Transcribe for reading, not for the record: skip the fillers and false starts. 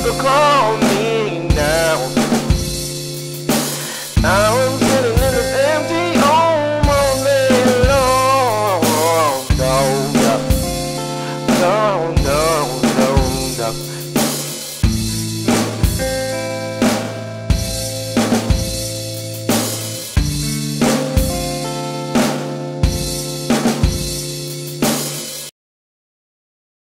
could call me now. Now I'm sitting in this empty home all day long. No, no, no, no, no, no.